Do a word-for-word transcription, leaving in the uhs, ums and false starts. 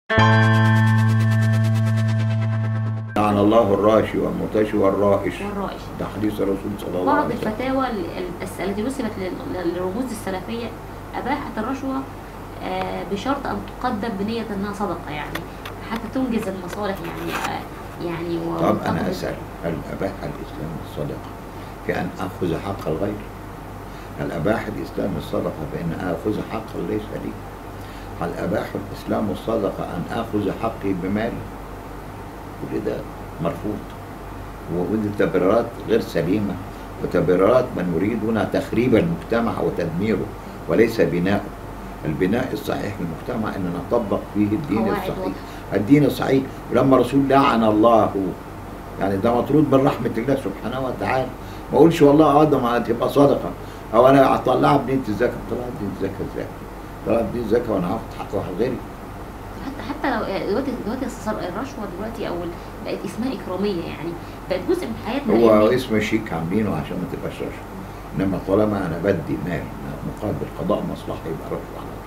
لعن الله الراشي والمرتشي والرائش. والرائش. ده حديث الرسول صلى الله بعض عليه وسلم. الفتاوى ال- التي نسبت لل- للرموز السلفية أباحت الرشوة آه، بشرط أن تقدم بنية أنها صدقة، يعني حتى تنجز المصالح، يعني آه، يعني و- طب أنا أسأل، هل أباح الإسلام الصدقة في أن آخذ حق الغير؟ هل أباح الإسلام الصدقة بأن آخذ حقا ليس لي؟ هل أباح الإسلام الصدقة أن آخذ حقي بمالي؟ كل ده مرفوض، ودي تبريرات غير سليمة، وتبريرات من يريدون تخريب المجتمع وتدميره وليس بناؤه. البناء الصحيح للمجتمع أن نطبق فيه الدين قواعد الصحيح، واضحة. الدين الصحيح. ولما رسول لعن الله، يعني ده مطرود من رحمة الله سبحانه وتعالى. ما اقولش والله اه ده ما هتبقى صدقة، او انا اطلعها بنية الزكاة. طلعت بنية الزكاة ازاي؟ طلعت بنية الزكاة وانا هاخد حق واحد غيري. حتى حتى لو دلوقتي دلوقتي صار الرشوة دلوقتي، أو ال- بقت اسمها إكرامية، يعني بقت جزء من حياتنا. هو إن- اسم شيك عاملينه عشان ما تبقاش رشوة، انما طالما انا بدي مال مقابل قضاء مصلحة يبقى رشوة على